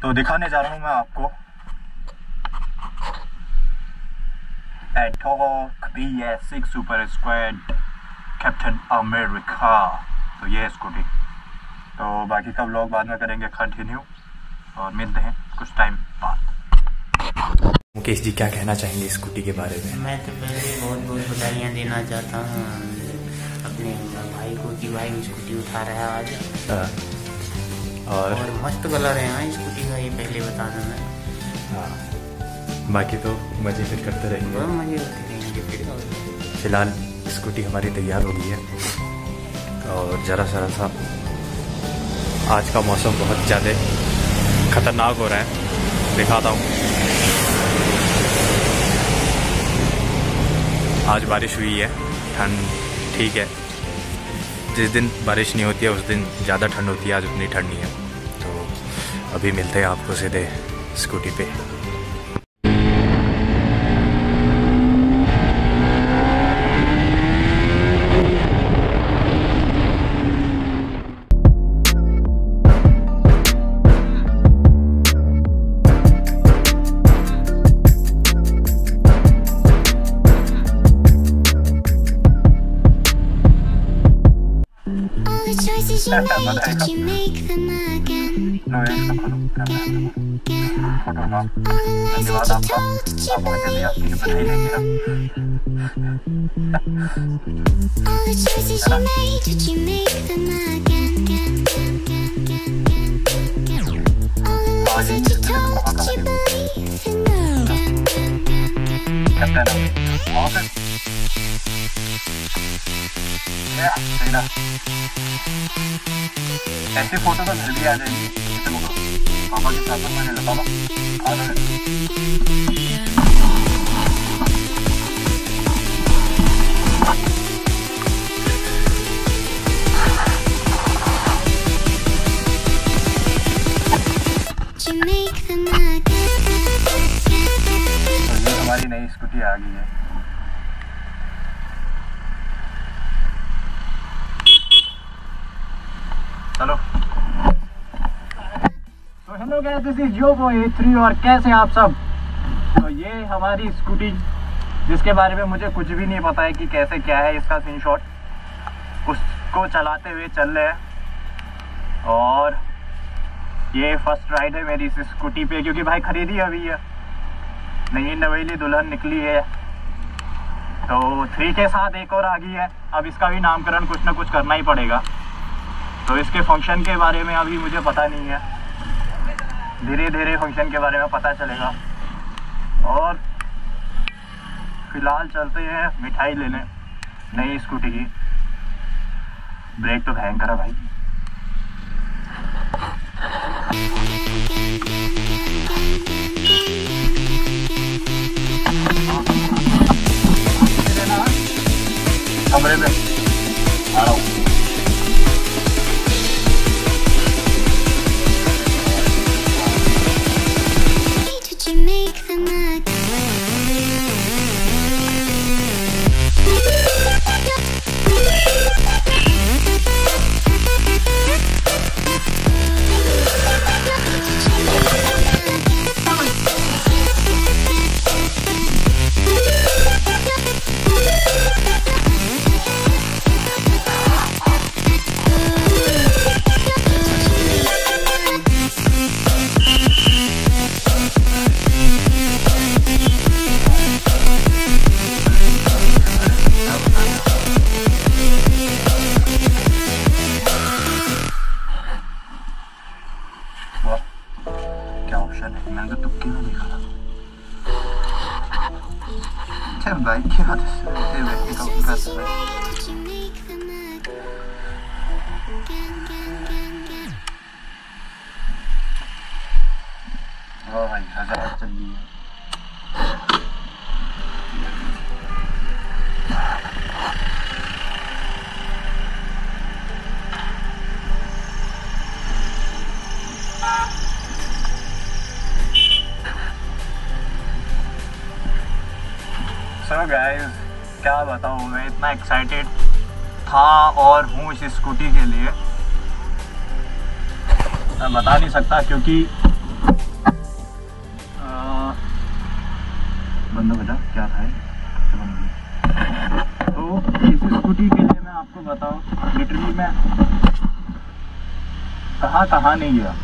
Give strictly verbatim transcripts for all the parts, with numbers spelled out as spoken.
तो दिखाने जा रहा हूँ मैं आपको Ntorque B S six super squad captain America. तो ये है स्कूटी। तो बाकी का व्लॉग बाद में करेंगे कंटिन्यू और मिलते हैं कुछ टाइम बाद। मुकेश जी क्या कहना चाहेंगे स्कूटी के बारे में? मैं तो पहले बहुत बहुत बधाइयाँ देना चाहता हूँ अपने भाई को कि भाई स्कूटी उठा रहा है आज। आ, और, और मस्त कलर है हाँ स्कूटी का, ये पहले बता दें मैं। हाँ बाकी तो मज़े फिर करते रहेंगे, बहुत मज़े होते रहेंगे फिर। फिलहाल स्कूटी हमारी तैयार हो गई है और ज़रा ज़रा सा आज का मौसम बहुत ज़्यादा ख़तरनाक हो रहा है, दिखाता हूँ। आज बारिश हुई है, ठंड ठीक है। जिस दिन बारिश नहीं होती है उस दिन ज़्यादा ठंड होती है, आज उतनी ठंड नहीं है। तो अभी मिलते हैं आपको सीधे स्कूटी पे। धन्यवाद आपका, आप बहुत जल्दी आपकी बधाई देंगे। ऐसी फोटो तो घर भी आ जाएगी पापा के साथ। मैंने लगा आ रहा तो हमारी नई स्कूटी आ गई है। चलो तो hello guys, this is your boy A three और कैसे आप सब। तो ये हमारी स्कूटी जिसके बारे में मुझे कुछ भी नहीं पता है कि कैसे क्या है इसका सीन शॉट, उसको चलाते हुए चल रहे हैं। और ये फर्स्ट राइड है मेरी इस स्कूटी पे, क्योंकि भाई खरीदी अभी है, नई नवेली दुल्हन निकली है। तो थ्री के साथ एक और आ गई है, अब इसका भी नामकरण कुछ ना कुछ करना ही पड़ेगा। तो इसके फंक्शन के बारे में अभी मुझे पता नहीं है, धीरे धीरे फंक्शन के बारे में पता चलेगा। और फिलहाल चलते हैं मिठाई लेने नई स्कूटी की। ब्रेक तो भयंकर है भाई। कमरे में आ रहा हूँ। मैंने तो तुक्के में देखा था। अच्छा बाइक की वजह से बैठने का उनका वाह भाई हजार चल रही है। सो गाइस क्या बताऊँ, मैं इतना एक्साइटेड था और हूँ इस स्कूटी के लिए, मैं बता नहीं सकता, क्योंकि बंद हो गया, क्या था ये? अच्छा, बंद हो गया। तो इस स्कूटी के लिए मैं आपको बताऊं, लिटरली मैं कहाँ कहाँ नहीं गया।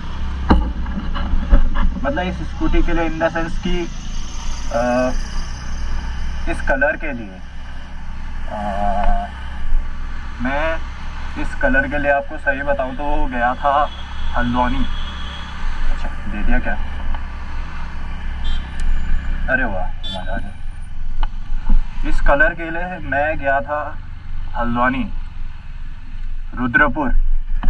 मतलब इस स्कूटी के लिए इन द सेंस कि आ, इस कलर के लिए आ, मैं इस कलर के लिए आपको सही बताऊं तो गया था हल्द्वानी। अच्छा, दे दिया क्या? अरे वाह, मजा आ गया। इस कलर के लिए मैं गया था हल्द्वानी, रुद्रपुर,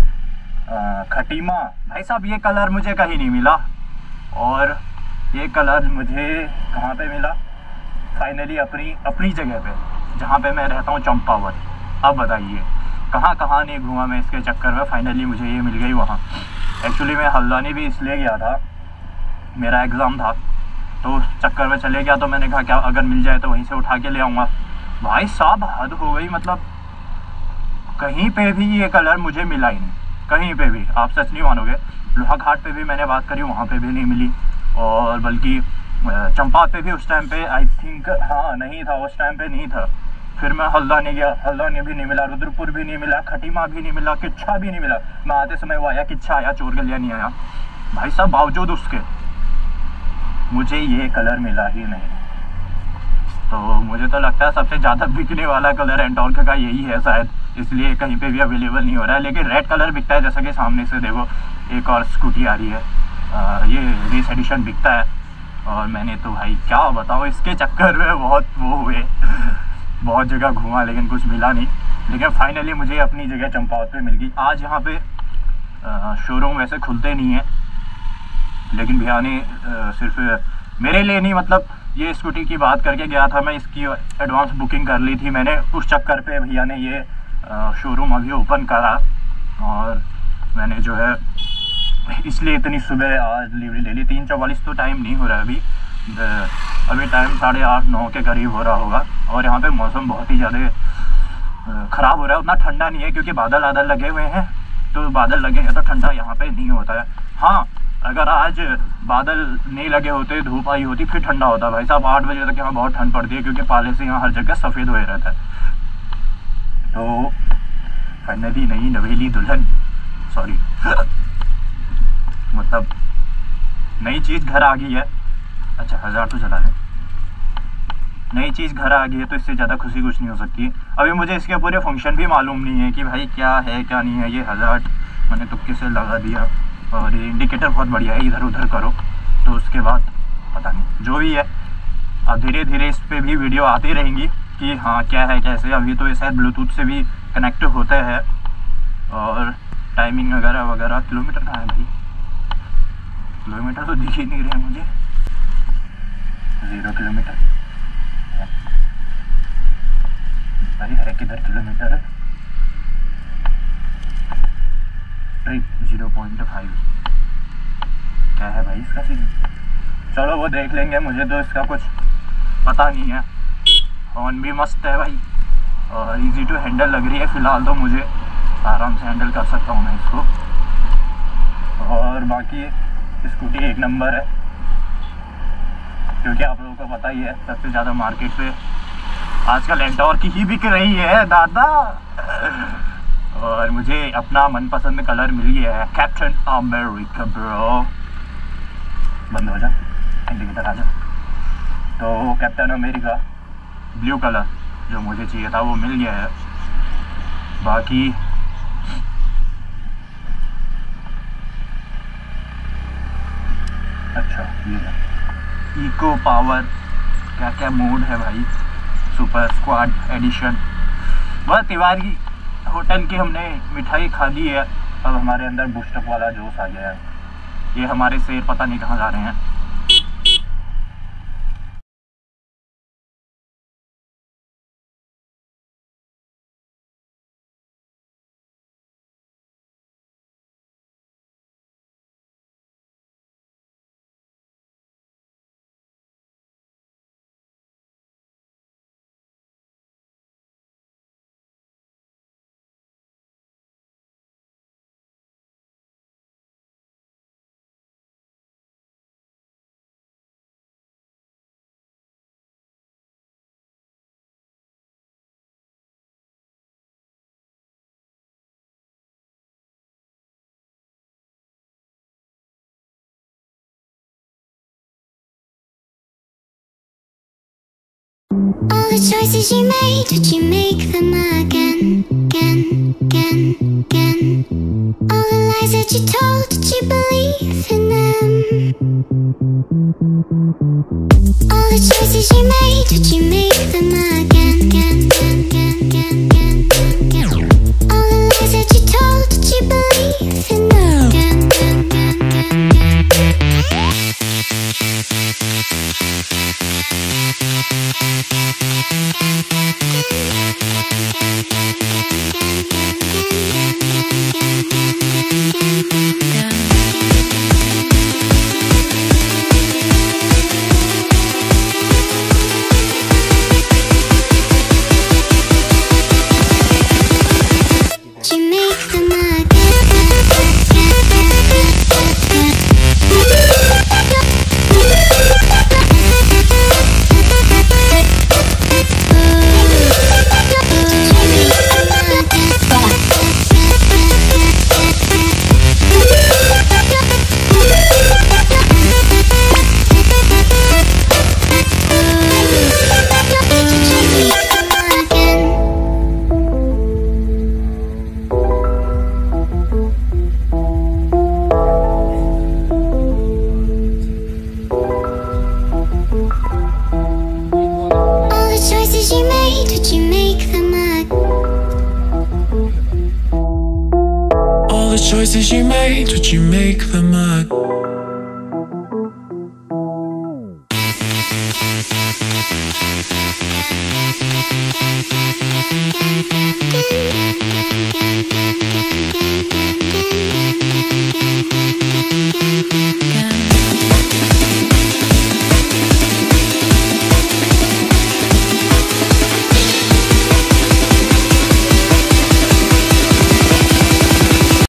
अ, खटीमा। भाई साहब, ये कलर मुझे कहीं नहीं मिला, और ये कलर मुझे कहाँ पे मिला? फाइनली अपनी अपनी जगह पे, जहाँ पे मैं रहता हूँ, चंपावत। अब बताइए कहाँ कहाँ नहीं घूमा मैं इसके चक्कर में, फाइनली मुझे ये मिल गई वहाँ। एक्चुअली मैं हल्द्वानी भी इसलिए गया था, मेरा एग्ज़ाम था, तो उस चक्कर में चले गया। तो मैंने कहा क्या अगर मिल जाए तो वहीं से उठा के ले आऊँगा। भाई साहब, हद हो गई। मतलब कहीं पे भी ये कलर मुझे मिला ही नहीं, कहीं पे भी। आप सच नहीं मानोगे, लोहा घाट पे भी मैंने बात करी, वहाँ पे भी नहीं मिली। और बल्कि चंपावत पे भी उस टाइम पे आई थिंक, हाँ, नहीं था उस टाइम पे, नहीं था। फिर मैं हल्द्वानी गया, हल्द्वानी भी नहीं मिला, रुद्रपुर भी नहीं मिला, खटीमा भी नहीं मिला, किच्छा भी नहीं मिला। मैं आते समय वो आया, किच्छा आया, चोर गलिया नहीं आया। भाई साहब, बावजूद उसके मुझे ये कलर मिला ही नहीं। तो मुझे तो लगता है सबसे ज़्यादा बिकने वाला कलर एंटॉर्क का यही है शायद, इसलिए कहीं पे भी अवेलेबल नहीं हो रहा है। लेकिन रेड कलर बिकता है, जैसा कि सामने से देखो एक और स्कूटी आ रही है, आ, ये रेस एडिशन बिकता है। और मैंने तो भाई क्या बताऊँ, इसके चक्कर में बहुत वो हुए, बहुत जगह घूमा लेकिन कुछ मिला नहीं। लेकिन फाइनली मुझे अपनी जगह चंपावत पे मिल गई। आज यहाँ पे शोरूम वैसे खुलते नहीं है, लेकिन भैया ने सिर्फ मेरे लिए नहीं, मतलब ये स्कूटी की बात करके गया था मैं, इसकी एडवांस बुकिंग कर ली थी मैंने। उस चक्कर पे भैया ने ये शोरूम अभी ओपन करा, और मैंने जो है इसलिए इतनी सुबह आज डिलीवरी ले ली। तीन चौवालीस तो टाइम नहीं हो रहा है अभी, अभी टाइम साढ़े आठ नौ के करीब हो रहा होगा। और यहाँ पे मौसम बहुत ही ज़्यादा ख़राब हो रहा है, उतना ठंडा नहीं है क्योंकि बादल बादल लगे हुए हैं। तो बादल लगे हैं तो ठंडा यहाँ पे नहीं होता है। हाँ, अगर आज बादल नहीं लगे होते, धूप आई होती, फिर ठंडा होता। भाई साहब, आठ बजे तक यहाँ बहुत ठंड पड़ती है क्योंकि पाले से यहाँ हर जगह सफ़ेद हुए रहता है। तो फाइनली नई नवेली दुल्हन, सॉरी मतलब नई चीज़ घर आ गई है। अच्छा, हज़ार तो चला है। नई चीज़ घर आ गई है तो इससे ज़्यादा खुशी कुछ नहीं हो सकती। अभी मुझे इसके पूरे फंक्शन भी मालूम नहीं है कि भाई क्या है क्या नहीं है। ये हज़ार मैंने तुक्के से लगा दिया, और ये इंडिकेटर बहुत बढ़िया है, इधर उधर करो तो उसके बाद पता नहीं जो भी है। अब धीरे धीरे इस पर भी वीडियो आती रहेंगी कि हाँ क्या है कैसे। अभी तो ये शायद ब्लूटूथ से भी कनेक्ट होता है, और टाइमिंग वगैरह वगैरह। किलोमीटर कहाँ है भाई? किलोमीटर तो दिख ही नहीं रहे मुझे। ज़ीरो किलोमीटर भाई, है किधर kilometre? Trip zero point five. क्या है भाई इसका सीन? चलो वो देख लेंगे, मुझे तो इसका कुछ पता नहीं है। हॉर्न भी मस्त है भाई, और इजी टू हैंडल लग रही है। फ़िलहाल तो मुझे आराम से हैंडल कर सकता हूँ मैं इसको। और बाकी स्कूटी एक नंबर है, क्योंकि आप लोगों को पता ही है सबसे ज़्यादा मार्केट पे आजकल एंटॉर्क ही बिक रही है दादा। और मुझे अपना मनपसंद कलर मिल गया है, कैप्टन अमेरिका ब्रो। बंद हो जा, इंडिकेटर आ जा। तो कैप्टन अमेरिका ब्लू कलर जो मुझे चाहिए था वो मिल गया है। बाकी अच्छा, ये है इको पावर, क्या क्या मोड है भाई, सुपर स्क्वाड एडिशन। वह तिवारी होटल की हमने मिठाई खा ली है, अब हमारे अंदर बूस्टअप वाला जोश आ गया है। ये हमारे शेर पता नहीं कहाँ जा रहे हैं। All the choices you made, did you make them again, again, again, again? All the lies that you told, did you believe in them? All the choices you made, did you make them again, again, again, again, again, again? All the lies that you told, did you believe in them? Again, again, again, again, again. Choices you made, did you make them again?